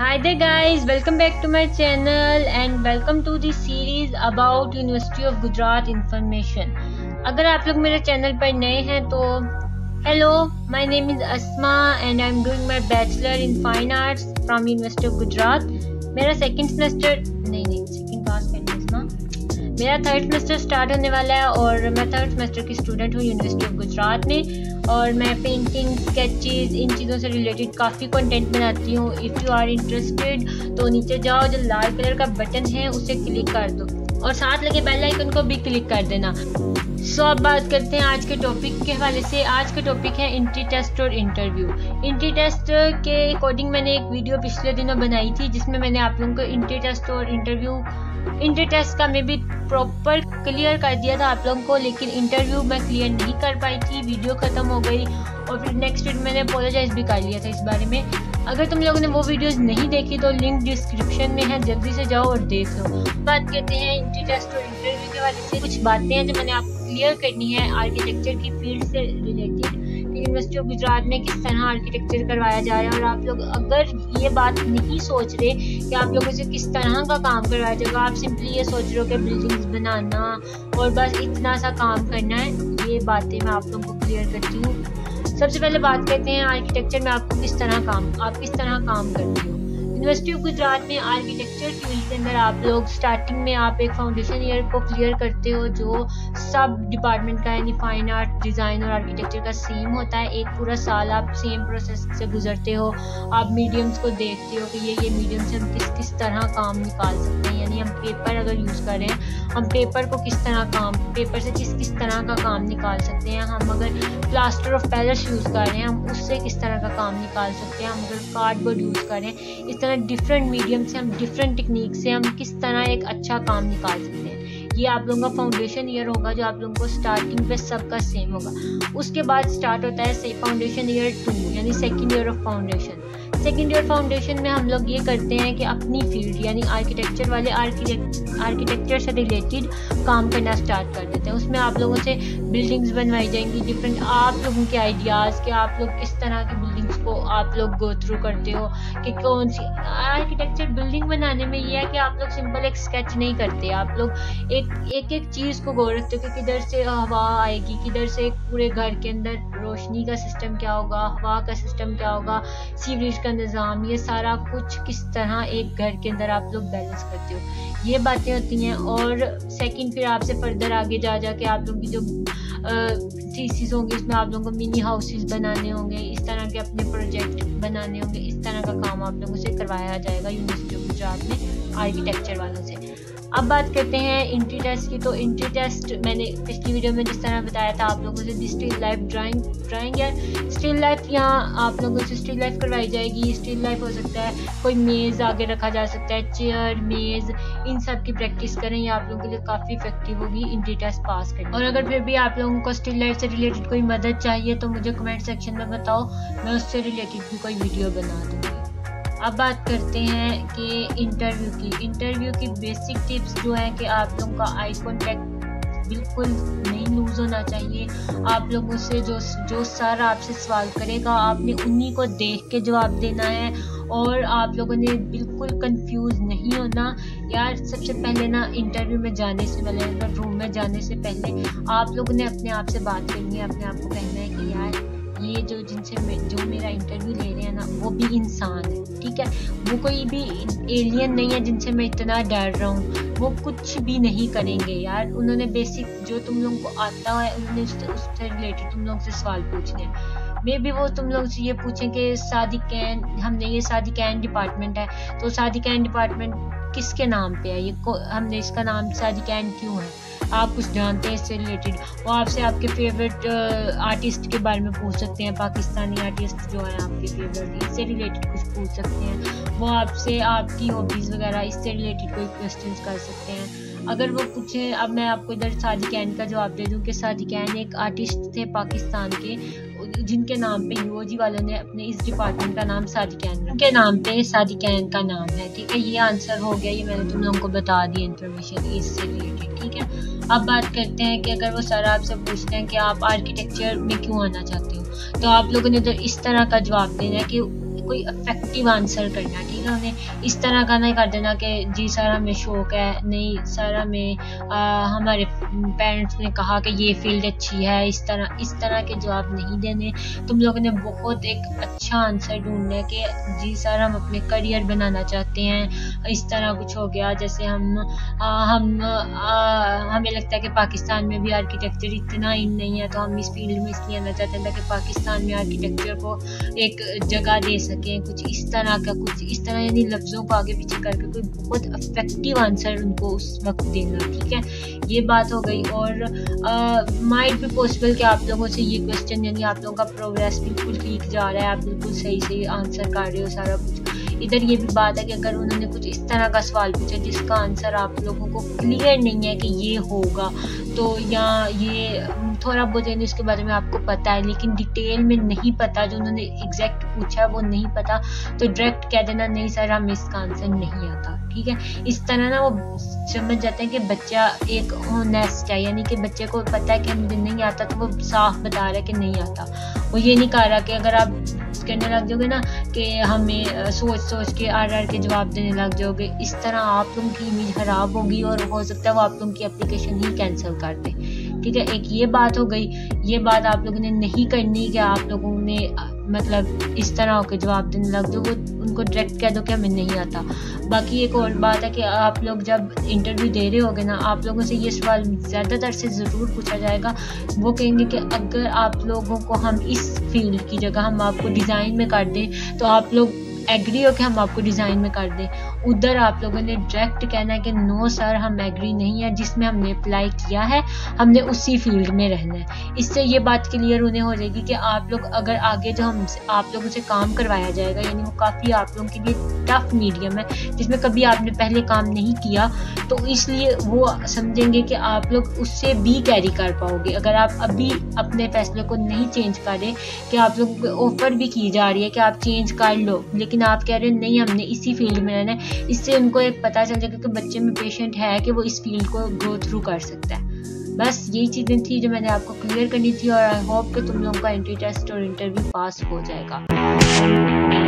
Hi there guys, welcome back to my channel and welcome to the series about University of Gujarat Information. अगर आप लोग मेरे channel पर नए हैं तो hello, my name is Asma and I'm doing my bachelor in fine arts from University of Gujarat. मेरा second semester second pass करना Asma. मेरा थर्ड सेमेस्टर स्टार्ट होने वाला है और मैं थर्ड सेमेस्टर की स्टूडेंट हूँ यूनिवर्सिटी ऑफ गुजरात में और मैं पेंटिंग स्केचेस इन चीज़ों से रिलेटेड काफ़ी कंटेंट बनाती हूँ. इफ़ यू आर इंटरेस्टेड तो नीचे जाओ, जो लाल कलर का बटन है उसे क्लिक कर दो और साथ लगे बेल आइकन को भी क्लिक कर देना. सो अब बात करते हैं आज के टॉपिक के हवाले से. आज का टॉपिक है एंट्री टेस्ट और इंटरव्यू. एंट्री टेस्ट के अकॉर्डिंग मैंने एक वीडियो पिछले दिनों बनाई थी जिसमें मैंने आप लोगों को एंट्री टेस्ट और एंट्री टेस्ट का मैं भी प्रॉपर क्लियर कर दिया था आप लोगों को, लेकिन इंटरव्यू मैं क्लियर नहीं कर पाई थी, वीडियो ख़त्म हो गई और फिर नेक्स्ट वीडियो मैंने अपोलोजाइज भी कर लिया था इस बारे में. अगर तुम लोगों ने वो वीडियोस नहीं देखी तो लिंक डिस्क्रिप्शन में है, जल्दी से जाओ और देख लो. बात करते हैं एंट्री टेस्ट और इंटरव्यू के बारे से. कुछ बातें हैं जो मैंने आपको क्लियर करनी है आर्किटेक्चर की फील्ड से रिलेटेड. यूनिवर्सिटी ऑफ गुजरात में किस तरह आर्किटेक्चर करवाया जा रहा है और आप लोग अगर ये बात नहीं सोच रहे कि आप लोगों से किस तरह का काम करवाया जाएगा, आप सिंपली ये सोच रहे हो कि बिल्डिंग्स बनाना और बस इतना सा काम करना है, ये बातें मैं आप लोगों को क्लियर करती हूँ. सबसे पहले बात करते हैं आर्किटेक्चर में आप किस तरह काम करते हो. यूनिवर्सिटी ऑफ गुजरात में आर्किटेक्चर फील्ड के अंदर आप लोग स्टार्टिंग में आप एक फाउंडेशन ईयर को क्लियर करते हो जो सब डिपार्टमेंट का यानी फाइन आर्ट, डिज़ाइन और आर्किटेक्चर का सेम होता है. एक पूरा साल आप सेम प्रोसेस से गुजरते हो. आप मीडियम्स को देखते हो कि ये मीडियम से हम किस तरह काम निकाल सकते हैं. यानी हम पेपर अगर यूज़ कर रहे हैं, हम पेपर को पेपर से किस तरह का काम निकाल सकते हैं. हम अगर प्लास्टर ऑफ पेरिस यूज़ कर रहे हैं, हम उससे किस तरह का काम निकाल सकते हैं. हम अगर कार्डबोर्ड यूज़ कर रहे हैं, इस तरह डिफरेंट मीडियम से हम डिफरेंट टेक्निक से हम किस तरह एक अच्छा काम निकाल सकते हैं. ये आप लोगों का फाउंडेशन ईयर होगा जो आप लोगों को स्टार्टिंग पे सबका सेम होगा. उसके बाद स्टार्ट होता है फाउंडेशन ईयर 2 यानी second year of foundation. Second year foundation में हम लोग ये करते हैं कि अपनी फील्ड यानी आर्किटेक्चर वाले आर्किटेक्चर से रिलेटेड काम करना स्टार्ट कर देते हैं. उसमें आप लोगों से बिल्डिंग्स बनवाई जाएंगी डिफरेंट आप लोगों के आइडियाज़ कि आप लोग किस तरह की बिल्डिंग्स को आप लोग गो थ्रू करते हो कि कौन सी आर्किटेक्चर बिल्डिंग बनाने में ये है कि आप लोग सिंपल एक स्केच नहीं करते. आप लोग एक चीज़ को गौर रखते हो कि किधर से हवा आएगी, किधर से पूरे घर के अंदर रोशनी का सिस्टम क्या होगा, हवा का सिस्टम क्या होगा, सीवरेज का निज़ाम, ये सारा कुछ किस तरह एक घर के अंदर आप लोग बैलेंस करते हो, ये बातें होती हैं. और सेकंड फिर आपसे फर्दर आगे जाके आप लोगों की जो थीसिस होंगे उसमें आप लोगों को मिनी हाउसेस बनाने होंगे, इस तरह के अपने प्रोजेक्ट बनाने होंगे. इस तरह का काम आप लोगों से करवाया जाएगा यूनिवर्सिटी ऑफ गुजरात में आर्किटेक्चर वालों से. अब बात करते हैं एंट्री टेस्ट की. तो एंट्री टेस्ट मैंने पिछली वीडियो में जिस तरह बताया था आप लोगों से स्टिल लाइफ ड्राइंग या स्टिल लाइफ, यहाँ आप लोगों से स्टिल लाइफ करवाई जाएगी. स्टिल लाइफ हो सकता है कोई मेज़ आगे रखा जा सकता है, चेयर, मेज़, इन सब की प्रैक्टिस करें. ये आप लोगों के लिए काफ़ी इफेक्टिव होगी एंट्री टेस्ट पास करने. और अगर फिर भी आप लोगों को स्टिल लाइफ से रिलेटेड कोई मदद चाहिए तो मुझे कमेंट सेक्शन में बताओ, मैं उससे रिलेटेड भी कोई वीडियो बना दूँगी. अब बात करते हैं कि इंटरव्यू की बेसिक टिप्स जो है कि आप लोगों का आई कॉन्टैक्ट बिल्कुल नहीं लूज़ होना चाहिए. आप लोगों से जो सर आपसे सवाल करेगा आपने उन्हीं को देख के जवाब देना है और आप लोगों ने बिल्कुल कंफ्यूज नहीं होना. यार सबसे पहले ना इंटरव्यू में जाने से पहले, रूम में जाने से पहले आप लोगों ने अपने आप से बात करनी है, अपने आप को कहना है कि यार ये जो मेरा इंटरव्यू ले रहे हैं ना वो भी इंसान है, ठीक है, वो कोई भी एलियन नहीं है जिनसे मैं इतना डर रहा हूँ. वो कुछ भी नहीं करेंगे यार. उन्होंने बेसिक जो तुम लोगों को आता है उन्होंने उससे रिलेटेड तुम लोगों से सवाल पूछने हैं. मे भी वो तुम लोग से ये पूछें कि हमने ये सादिकैन डिपार्टमेंट है तो सादिकैन डिपार्टमेंट किसके नाम पे है, हमने इसका नाम सादिकैन क्यों है, आप कुछ जानते हैं इससे रिलेटेड. वो आपसे आपके फेवरेट आर्टिस्ट के बारे में पूछ सकते हैं, पाकिस्तानी आर्टिस्ट जो है आपके फेवरेट, इससे रिलेटेड कुछ पूछ सकते हैं. वो आपसे आपकी हॉबीज़ वगैरह इससे रिलेटेड कोई क्वेश्चंस कर सकते हैं. अगर वो पूछें, अब मैं आपको इधर सादिकैन का जवाब दे दूं कि सादिकैन एक आर्टिस्ट थे पाकिस्तान के जिनके नाम पे यूओजी वालों ने अपने इस डिपार्टमेंट का नाम सादिकैन, उनके नाम पे सादिकैन का नाम है, ठीक है. ये आंसर हो गया, ये मैंने तुम लोगों को बता दी इन्फॉर्मेशन इससे रिलेटेड, ठीक है. अब बात करते हैं कि अगर वो सर आपसे पूछते हैं कि आप आर्किटेक्चर में क्यों आना चाहते हो तो आप लोगों ने तो इस तरह का जवाब देना है कि कोई इफेक्टिव आंसर करना, ठीक है। उन्हें इस तरह का नहीं कर देना कि जी सर हमें शौक है, नहीं सर हमें हमारे पेरेंट्स ने कहा कि ये फील्ड अच्छी है, इस तरह के जवाब नहीं देने। तुम लोगों ने बहुत एक अच्छा आंसर ढूंढना है कि जी सर हम अपने करियर बनाना चाहते हैं, इस तरह कुछ हो गया। जैसे हमें लगता है कि पाकिस्तान में भी आर्किटेक्चर इतना इन नहीं है, तो हम इस फील्ड में इसलिए आना चाहते हैं ताकि पाकिस्तान में आर्किटेक्चर को एक जगह दे सकें, कुछ इस तरह यानी लफ्ज़ों को आगे पीछे करके कोई बहुत इफेक्टिव आंसर उनको उस वक्त देना, ठीक है। ये बात हो गई। और माइट भी पॉसिबल कि आप लोगों से ये क्वेश्चन यानी आप लोगों का प्रोग्रेस बिल्कुल ठीक जा रहा है, आप बिल्कुल सही आंसर कर रहे हो सारा कुछ। इधर ये भी बात है कि अगर उन्होंने कुछ इस तरह का सवाल पूछा जिसका आंसर आप लोगों को क्लियर नहीं है कि ये होगा, तो या ये थोड़ा बहुत यानी उसके बारे में आपको पता है लेकिन डिटेल में नहीं पता, जो उन्होंने एग्जैक्ट पूछा है वो नहीं पता, तो डायरेक्ट कह देना नहीं सर हमें इसका आंसर नहीं आता, ठीक है। इस तरह ना वो समझ जाते हैं कि बच्चा एक ऑनेस्ट है, यानी कि बच्चे को पता है कि मुझे नहीं आता, तो वो साफ बता रहा है कि नहीं आता। वो ये नहीं कह रहा कि अगर आप कहने लग जाओगे ना कि हमें सोच के आर के जवाब देने लग जाओगे, इस तरह आप लोगों की इमेज खराब होगी और हो सकता है वो आप लोगों की एप्लीकेशन ही कैंसिल कर दे, ठीक है। एक ये बात हो गई। ये बात आप लोगों ने नहीं करनी कि आप लोगों ने मतलब इस तरह होकर जवाब देने लग जाओ, वो उनको डायरेक्ट कह दो कि हमें नहीं आता। बाकी एक और बात है कि आप लोग जब इंटरव्यू दे रहे होगे ना, आप लोगों से ये सवाल ज़्यादातर से ज़रूर पूछा जाएगा। वो कहेंगे कि अगर आप लोगों को हम इस फील्ड की जगह हम आपको डिज़ाइन में कर दें तो आप लोग एग्री हो कि हम आपको डिज़ाइन में कर दें। उधर आप लोगों ने डायरेक्ट कहना है कि नो सर हम एग्री नहीं है, जिसमें हमने अप्लाई किया है हमने उसी फील्ड में रहना है। इससे ये बात क्लियर उन्हें हो जाएगी कि आप लोग अगर आगे जो आप लोगों से काम करवाया जाएगा यानी वो काफ़ी आप लोगों के लिए टफ मीडियम है जिसमें कभी आपने पहले काम नहीं किया, तो इसलिए वो समझेंगे कि आप लोग उससे भी कैरी कर पाओगे। अगर आप अभी अपने फैसले को नहीं चेंज करें कि आप लोगों को ऑफर भी की जा रही है कि आप चेंज कर लो, लेकिन आप कह रहे हैं नहीं हमने इसी फील्ड में रहना है, इससे उनको एक पता चल जाएगा कि बच्चे में पेशेंट है कि वो इस फील्ड को गो थ्रू कर सकता है। बस यही चीज़ें थी जो मैंने आपको क्लियर करनी थी और आई होप कि तुम लोगों का एंट्री टेस्ट और इंटरव्यू पास हो जाएगा।